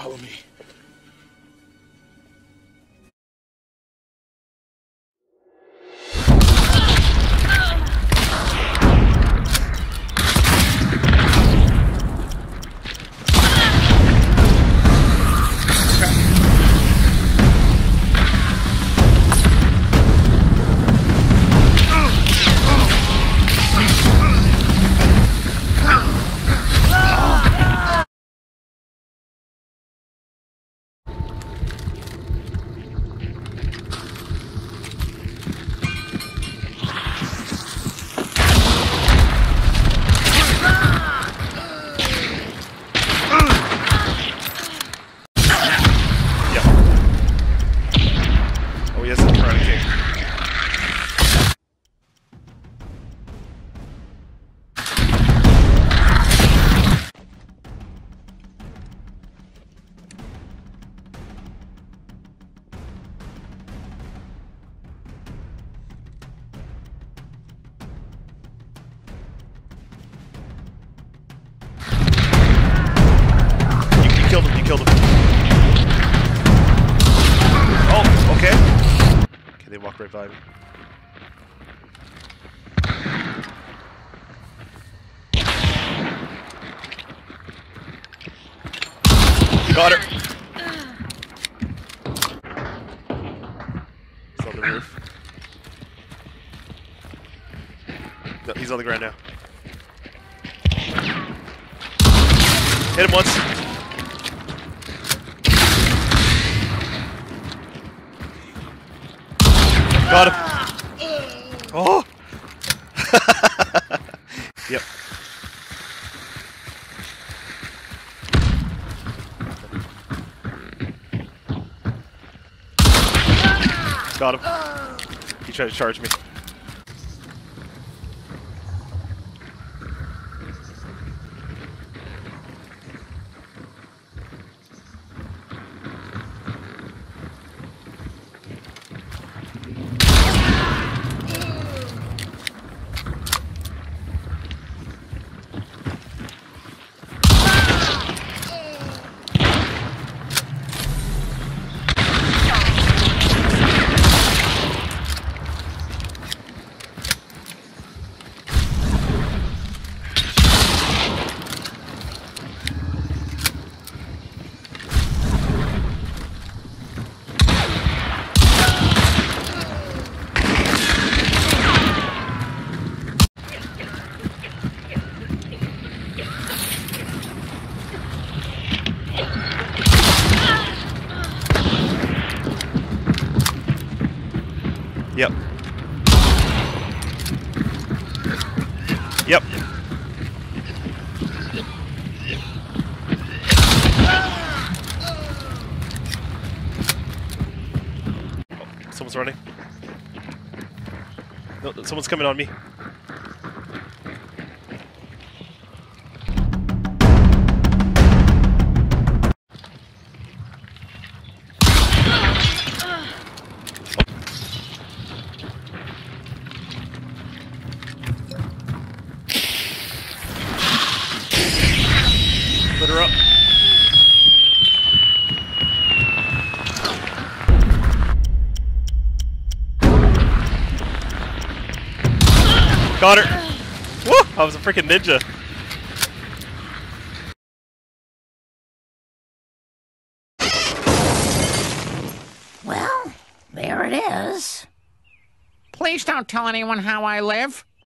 Follow me. You killed him. Oh, okay. Okay, they walk right by me. Got her. He's on the roof. No, he's on the ground now. Hit him once. Got him. Oh. Yep. Got him. He tried to charge me. Yep. Yep. Oh, someone's running. No, someone's coming on me. Put her up. Got her. Woo! I was a freaking ninja. Well, there it is. Please don't tell anyone how I live.